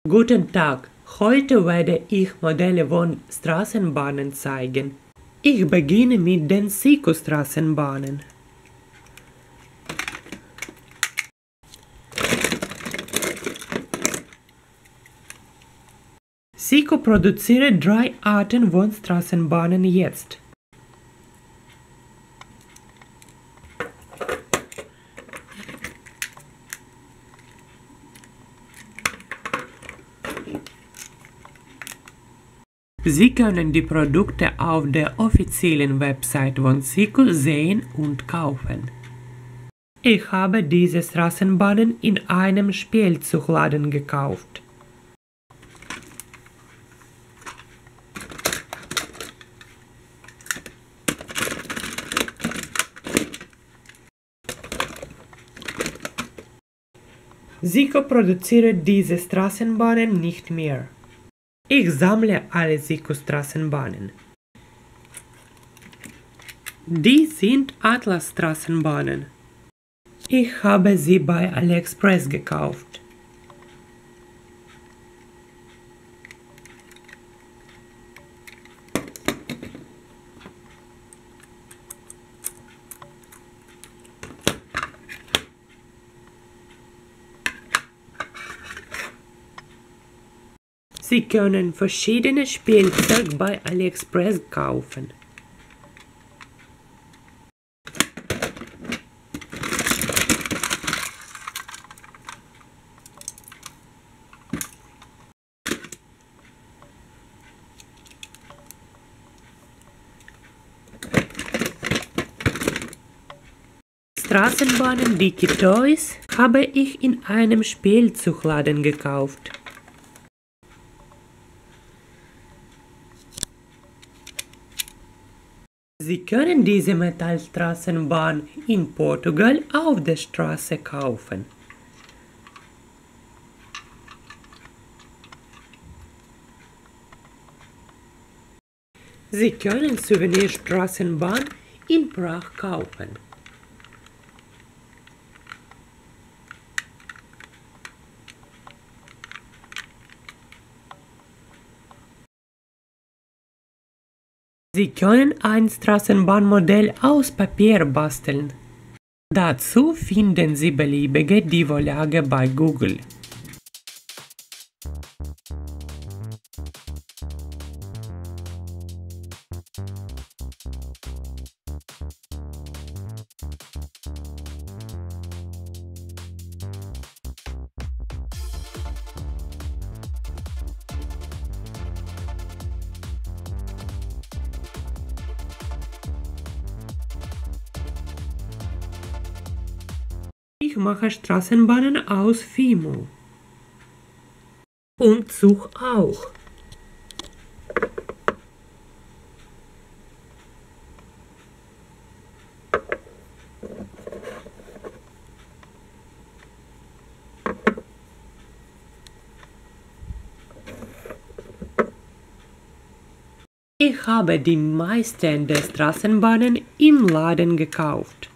Guten Tag, heute werde ich Modelle von Straßenbahnen zeigen. Ich beginne mit den SICO-Straßenbahnen. SICO produziert 3 Arten von Straßenbahnen jetzt. Sie können die Produkte auf der offiziellen Website von SICO sehen und kaufen. Ich habe diese Straßenbahnen in einem Spielzeugladen gekauft. SICO produziert diese Straßenbahnen nicht mehr. Ich sammle alle SICO-Straßenbahnen. Die sind Atlas-Straßenbahnen. Ich habe sie bei AliExpress gekauft. Sie können verschiedene Spielzeug bei AliExpress kaufen. Straßenbahnen Dickie Toys habe ich in einem Spielzeugladen gekauft. Sie können diese Metallstraßenbahn in Portugal auf der Straße kaufen. Sie können Souvenirstraßenbahn in Prag kaufen. Sie können ein Straßenbahnmodell aus Papier basteln. Dazu finden Sie beliebige die-Vorlage bei Google. Ich mache Straßenbahnen aus Fimo. Und Zug auch. Ich habe die meisten der Straßenbahnen im Laden gekauft.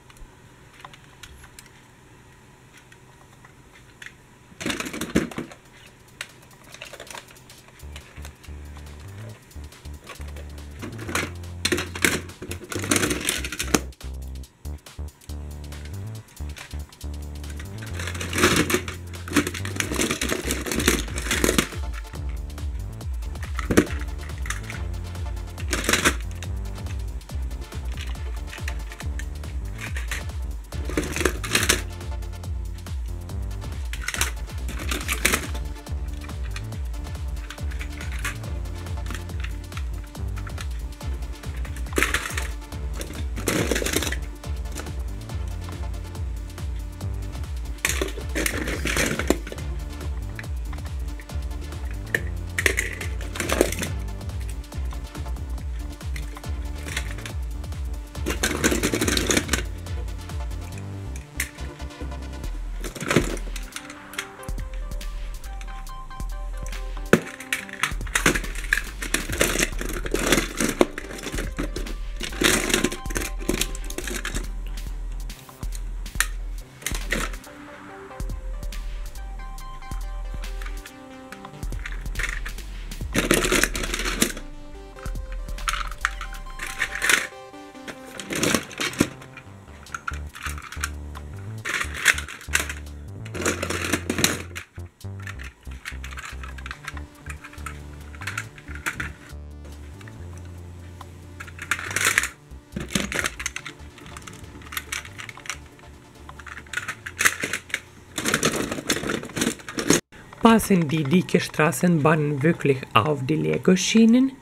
Passen die dicke Straßenbahnen wirklich auf die Lego-Schienen?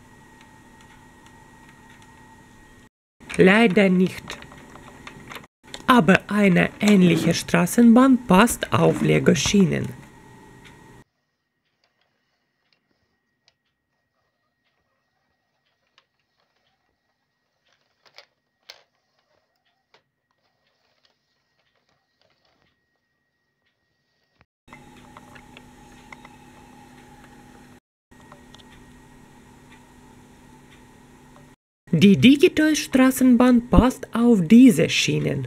Leider nicht. Aber eine ähnliche Straßenbahn passt auf Lego-Schienen. Die Digitoys-Straßenbahn passt auf diese Schienen.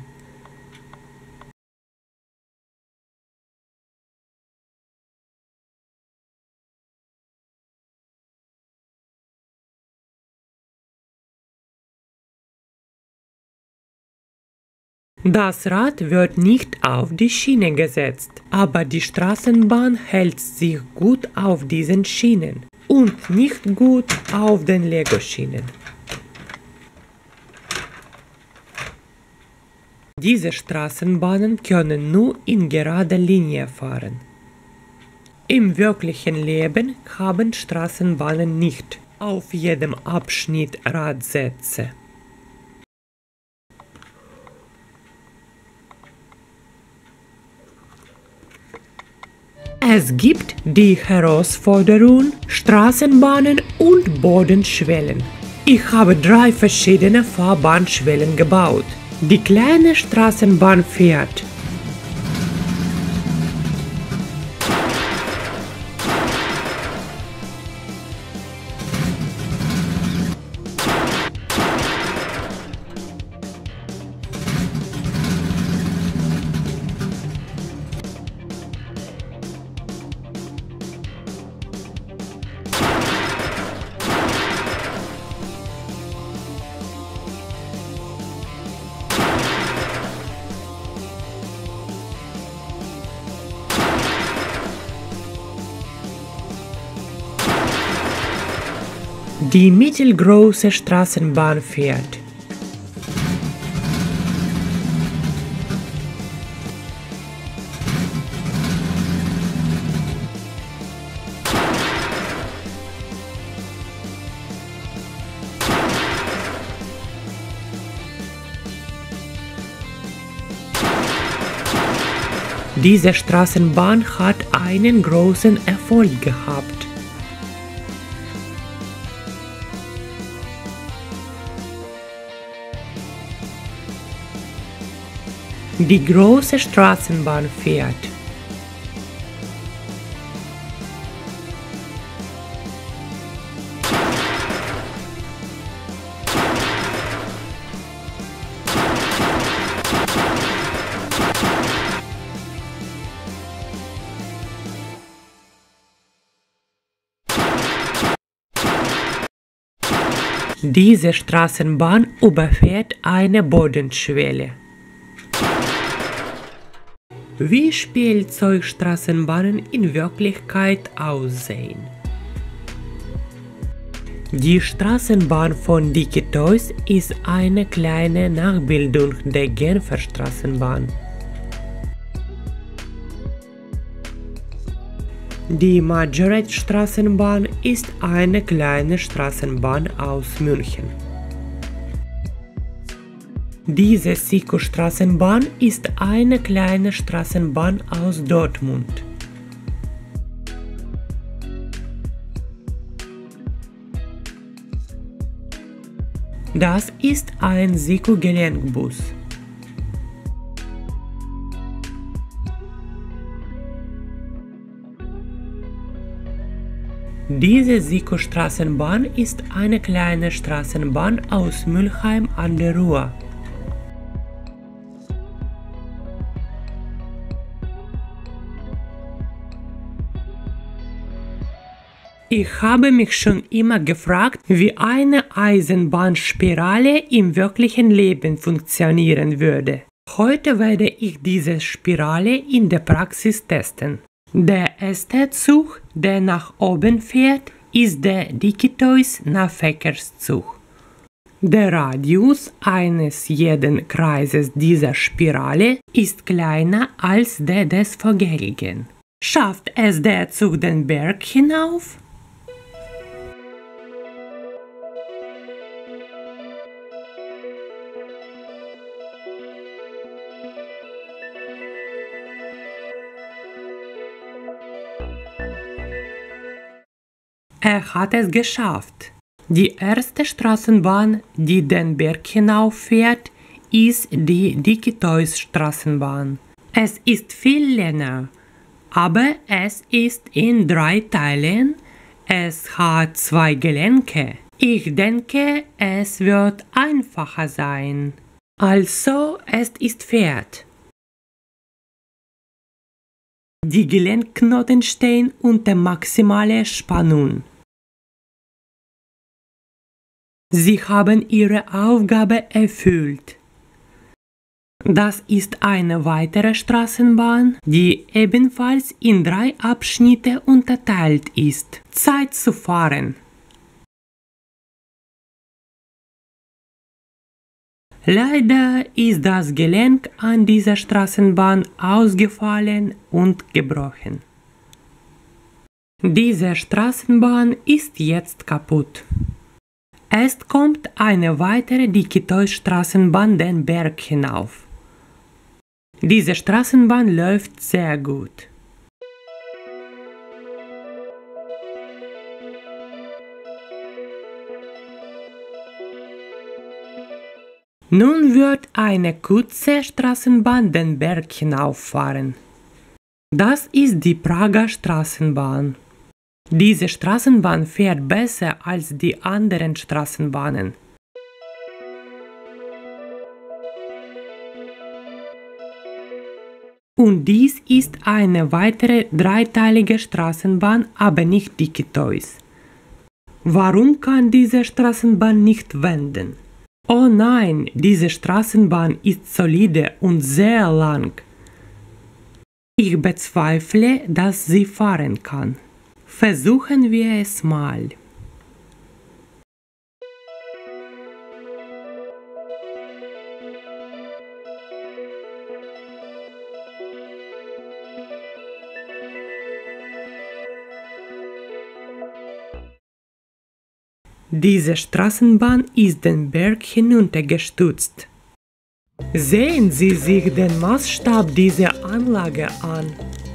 Das Rad wird nicht auf die Schiene gesetzt, aber die Straßenbahn hält sich gut auf diesen Schienen und nicht gut auf den Lego-Schienen. Diese Straßenbahnen können nur in gerader Linie fahren. Im wirklichen Leben haben Straßenbahnen nicht auf jedem Abschnitt Radsätze. Es gibt die Herausforderung, Straßenbahnen und Bodenschwellen. Ich habe 3 verschiedene Fahrbahnschwellen gebaut. Die kleine Straßenbahn fährt. Die mittelgroße Straßenbahn fährt. Diese Straßenbahn hat einen großen Erfolg gehabt. Die große Straßenbahn fährt. Diese Straßenbahn überfährt eine Bodenschwelle. Wie Spielzeugstraßenbahnen in Wirklichkeit aussehen. Die Straßenbahn von Digitoys ist eine kleine Nachbildung der Genfer Straßenbahn. Die Majoret-Straßenbahn ist eine kleine Straßenbahn aus München. Diese Sico-Straßenbahn ist eine kleine Straßenbahn aus Dortmund. Das ist ein Sico-Gelenkbus. Diese Sico-Straßenbahn ist eine kleine Straßenbahn aus Mülheim an der Ruhr. Ich habe mich schon immer gefragt, wie eine Eisenbahnspirale im wirklichen Leben funktionieren würde. Heute werde ich diese Spirale in der Praxis testen. Der erste Zug, der nach oben fährt, ist der Digitoys Nahverkehrszug. Der Radius eines jeden Kreises dieser Spirale ist kleiner als der des vorherigen. Schafft es der Zug den Berg hinauf? Er hat es geschafft. Die erste Straßenbahn, die den Berg hinauffährt, ist die Dickitois-Straßenbahn. Es ist viel länger, aber es ist in 3 Teilen. Es hat 2 Gelenke. Ich denke, es wird einfacher sein. Also, es ist Pferd. Die Gelenkknoten stehen unter maximaler Spannung. Sie haben ihre Aufgabe erfüllt. Das ist eine weitere Straßenbahn, die ebenfalls in 3 Abschnitte unterteilt ist. Zeit zu fahren. Leider ist das Gelenk an dieser Straßenbahn ausgefallen und gebrochen. Diese Straßenbahn ist jetzt kaputt. Es kommt eine weitere Dickitois-Straßenbahn den Berg hinauf. Diese Straßenbahn läuft sehr gut. Nun wird eine kurze Straßenbahn den Berg hinauffahren. Das ist die Prager Straßenbahn. Diese Straßenbahn fährt besser als die anderen Straßenbahnen. Und dies ist eine weitere dreiteilige Straßenbahn, aber nicht Dickitois. Warum kann diese Straßenbahn nicht wenden? Oh nein, diese Straßenbahn ist solide und sehr lang. Ich bezweifle, dass sie fahren kann. Versuchen wir es mal. Diese Straßenbahn ist den Berg hinuntergestürzt. Sehen Sie sich den Maßstab dieser Anlage an.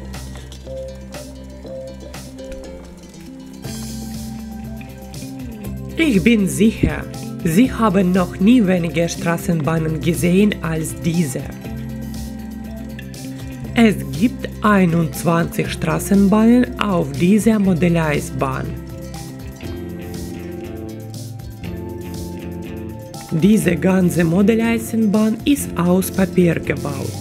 Ich bin sicher, Sie haben noch nie weniger Straßenbahnen gesehen als diese. Es gibt 21 Straßenbahnen auf dieser Modelleisbahn. Diese ganze Modelleisenbahn ist aus Papier gebaut.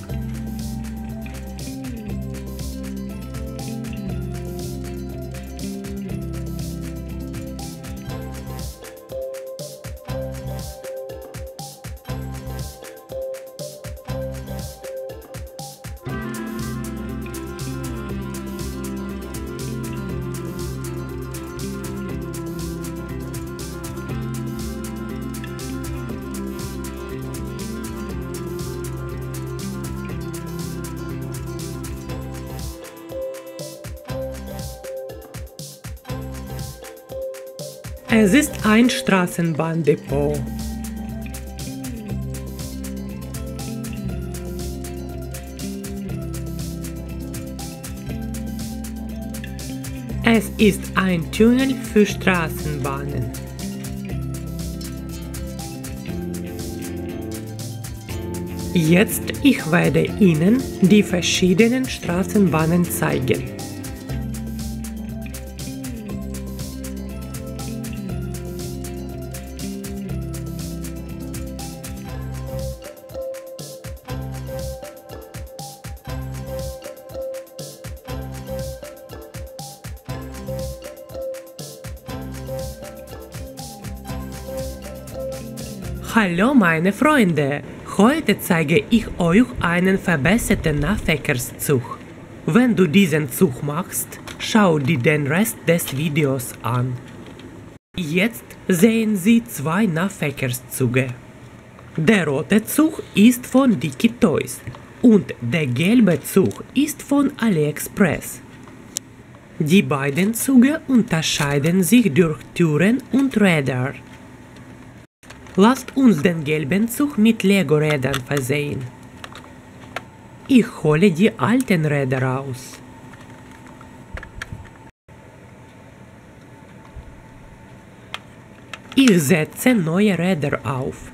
Es ist ein Straßenbahndepot. Es ist ein Tunnel für Straßenbahnen. Jetzt ich werde Ihnen die verschiedenen Straßenbahnen zeigen. Hallo meine Freunde! Heute zeige ich euch einen verbesserten Nahverkehrszug. Wenn du diesen Zug machst, schau dir den Rest des Videos an. Jetzt sehen Sie 2 Nahverkehrszüge. Der rote Zug ist von Dickitois Und der gelbe Zug ist von AliExpress. Die beiden Züge unterscheiden sich durch Türen und Räder. Lasst uns den gelben Zug mit Lego-Rädern versehen. Ich hole die alten Räder aus. Ich setze neue Räder auf.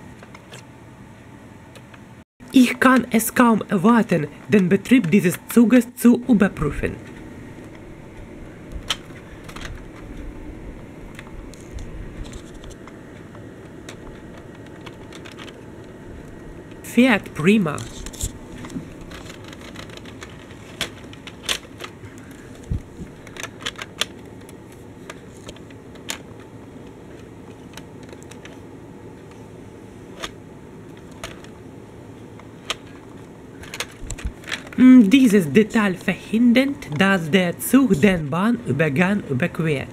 Ich kann es kaum erwarten, den Betrieb dieses Zuges zu überprüfen. Fährt prima. Dieses Detail verhindert, dass der Zug den Bahnübergang überquert.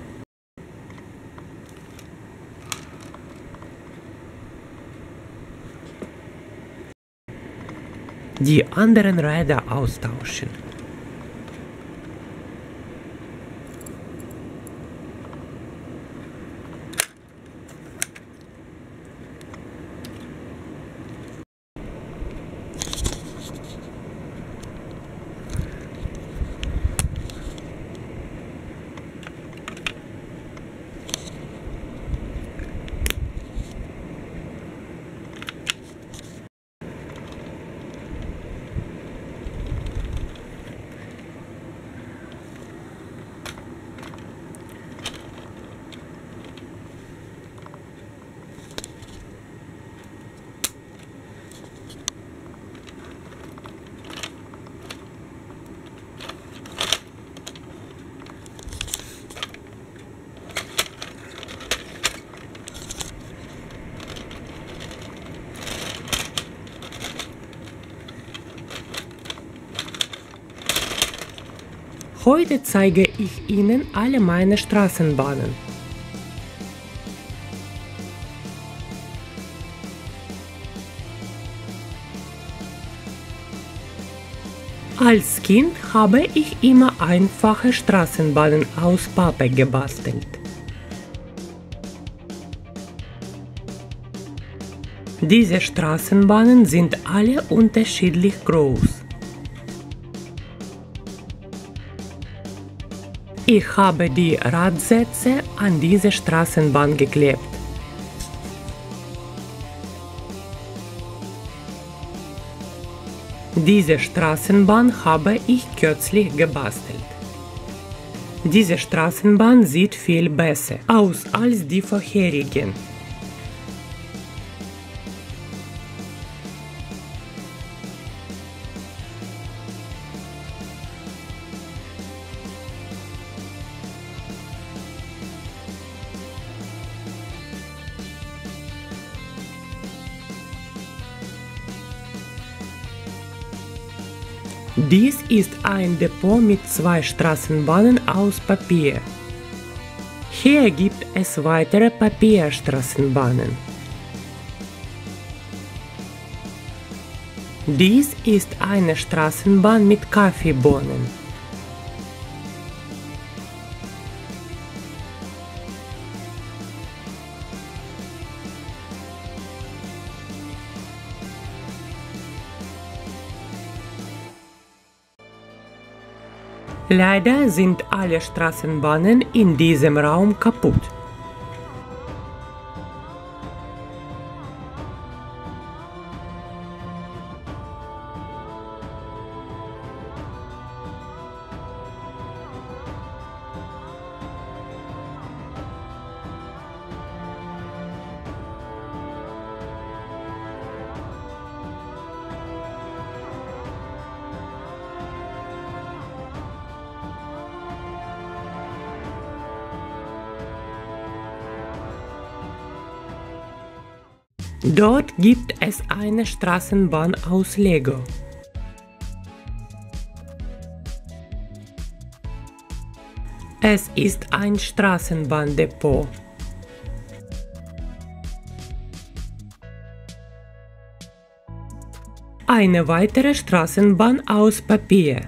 Die anderen Räder austauschen. Heute zeige ich Ihnen alle meine Straßenbahnen. Als Kind habe ich immer einfache Straßenbahnen aus Pappe gebastelt. Diese Straßenbahnen sind alle unterschiedlich groß. Ich habe die Radsätze an diese Straßenbahn geklebt. Diese Straßenbahn habe ich kürzlich gebastelt. Diese Straßenbahn sieht viel besser aus als die vorherigen. Dies ist ein Depot mit 2 Straßenbahnen aus Papier. Hier gibt es weitere Papierstraßenbahnen. Dies ist eine Straßenbahn mit Kaffeebohnen. Leider sind alle Straßenbahnen in diesem Raum kaputt. Dort gibt es eine Straßenbahn aus Lego. Es ist ein Straßenbahndepot. eine weitere Straßenbahn aus Papier.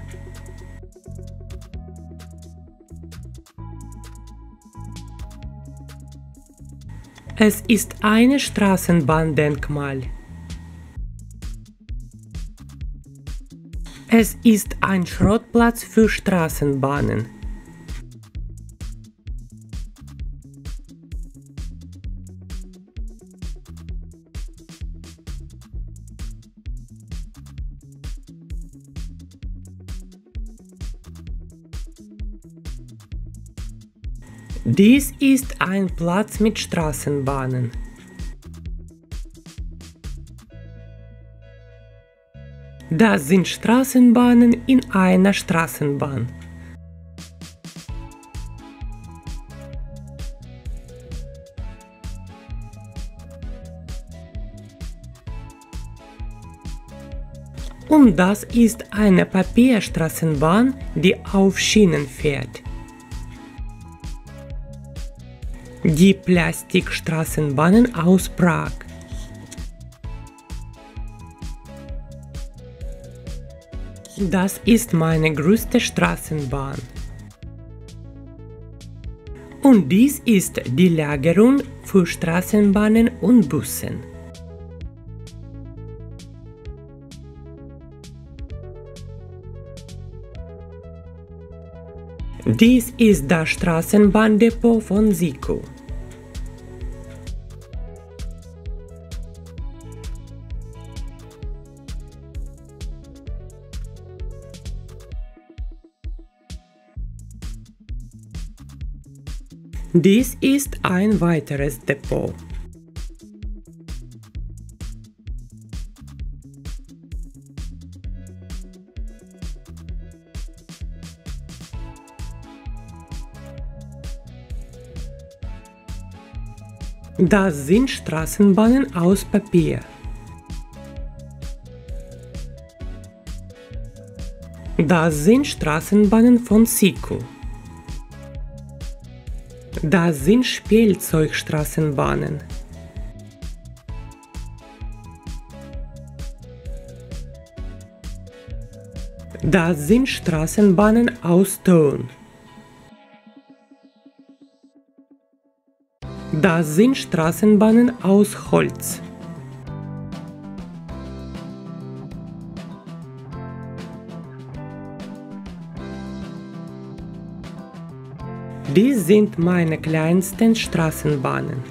Es ist ein Straßenbahndenkmal. Es ist ein Schrottplatz für Straßenbahnen. Dies ist ein Platz mit Straßenbahnen. Das sind Straßenbahnen in einer Straßenbahn. Und das ist eine Papierstraßenbahn, die auf Schienen fährt. Die Plastikstraßenbahnen aus Prag. Das ist meine größte Straßenbahn. Und dies ist die Lagerung für Straßenbahnen und Bussen. Dies ist das Straßenbahndepot von SIKO. Dies ist ein weiteres Depot. Das sind Straßenbahnen aus Papier. Das sind Straßenbahnen von SIKO. Das sind Spielzeugstraßenbahnen. Das sind Straßenbahnen aus Ton. Das sind Straßenbahnen aus Holz. Dies sind meine kleinsten Straßenbahnen.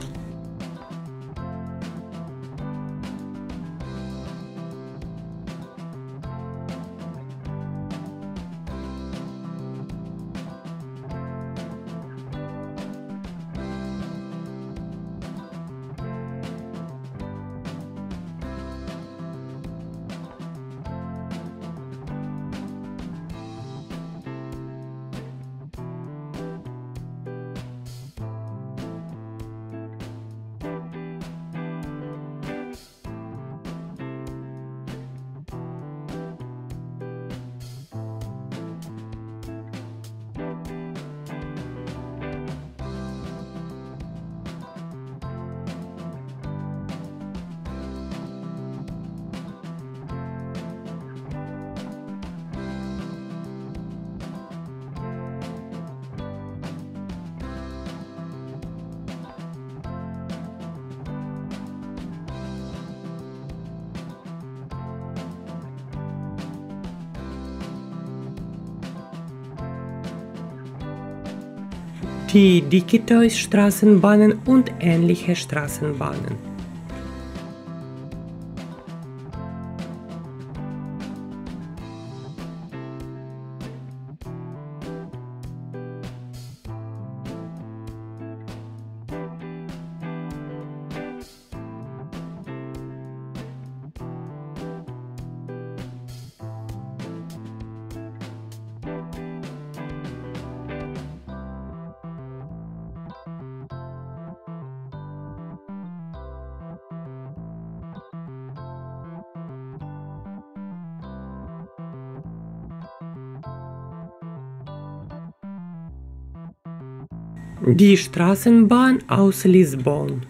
Die Dikitois-Straßenbahnen und ähnliche Straßenbahnen. Die Straßenbahn aus Lissabon.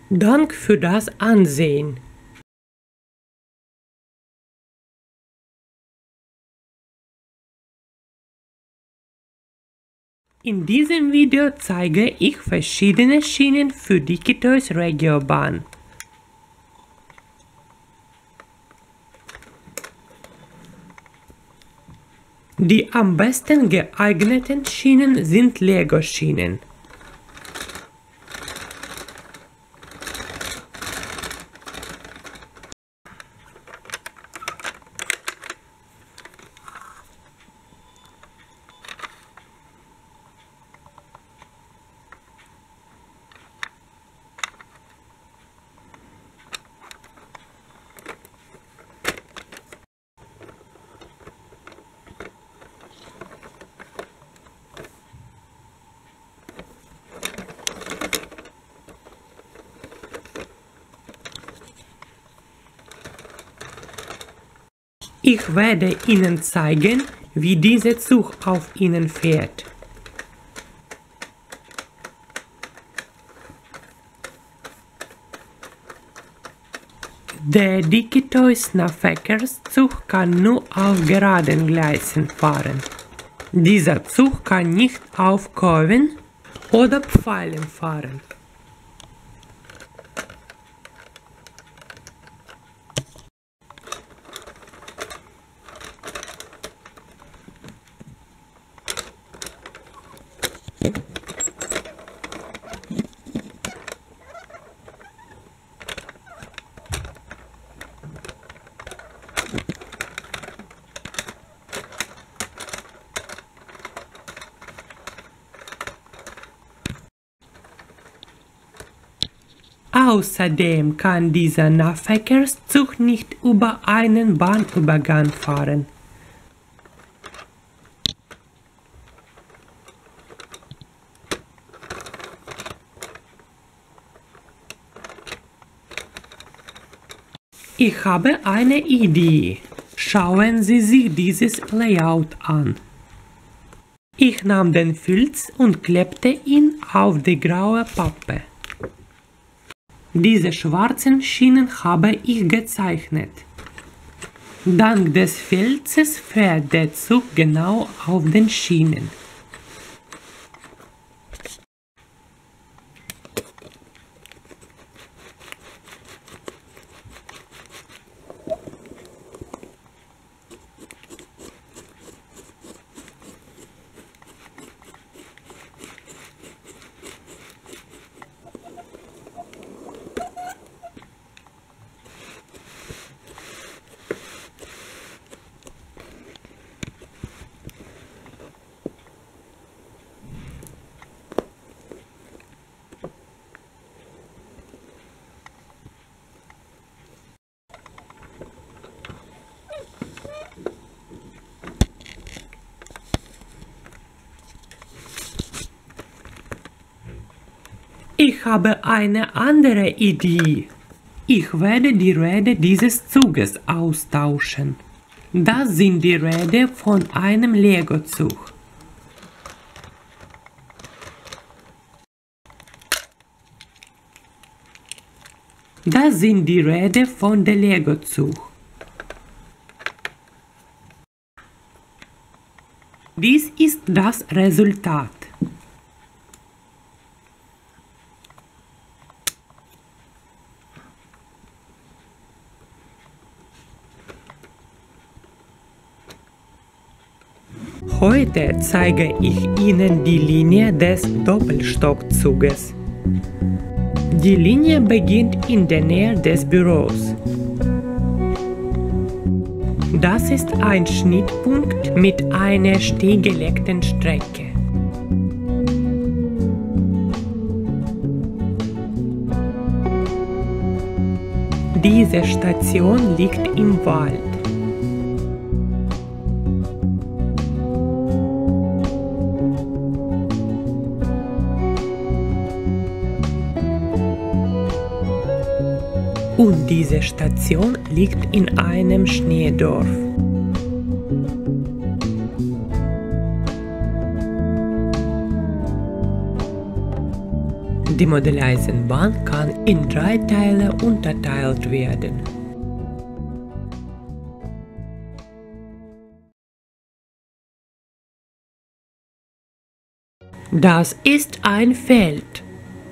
Dank für das Ansehen. In diesem Video zeige ich verschiedene Schienen für die Kitois Regiobahn. Die am besten geeigneten Schienen sind Lego-Schienen. Ich werde Ihnen zeigen, wie dieser Zug auf Ihnen fährt. Der Kitois Nahverkehrszug kann nur auf geraden Gleisen fahren. Dieser Zug kann nicht auf Kurven oder Pfeilen fahren. Außerdem kann dieser Nahverkehrszug nicht über einen Bahnübergang fahren. Ich habe eine Idee. Schauen Sie sich dieses Layout an. Ich nahm den Filz und klebte ihn auf die graue Pappe. Diese schwarzen Schienen habe ich gezeichnet. Dank des Filzes fährt der Zug genau auf den Schienen. Ich habe eine andere Idee. Ich werde die Räder dieses Zuges austauschen. Das sind die Räder von einem Lego-Zug. Das sind die Räder von der Lego-Zug. Dies ist das Resultat. Heute zeige ich Ihnen die Linie des Doppelstockzuges. Die Linie beginnt in der Nähe des Büros. Das ist ein Schnittpunkt mit einer stillgelegten Strecke. Diese Station liegt im Wald. Und diese Station liegt in einem Schneedorf. Die Modelleisenbahn kann in 3 Teile unterteilt werden. Das ist ein Feld.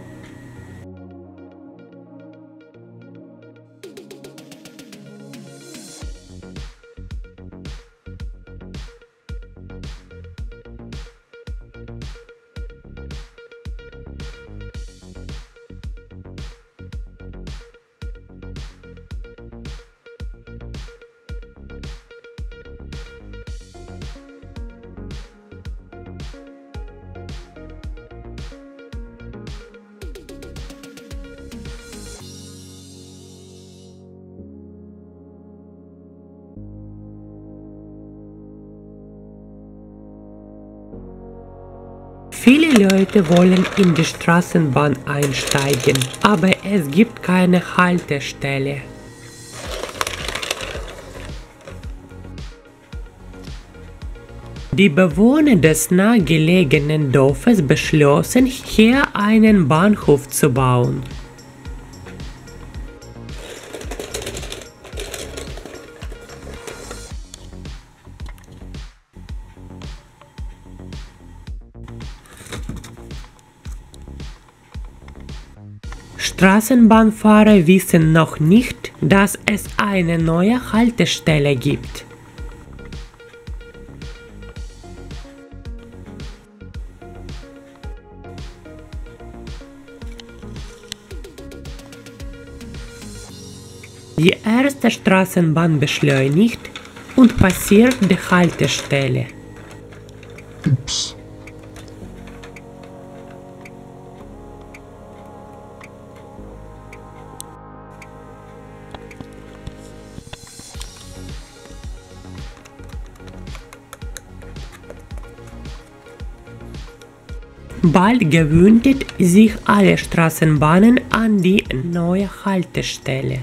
Viele Leute wollen in die Straßenbahn einsteigen, aber es gibt keine Haltestelle. Die Bewohner des nahegelegenen Dorfes beschlossen, hier einen Bahnhof zu bauen. Straßenbahnfahrer wissen noch nicht, dass es eine neue Haltestelle gibt. Die erste Straßenbahn beschleunigt und passiert die Haltestelle. Ups. Bald gewöhnten sich alle Straßenbahnen an die neue Haltestelle.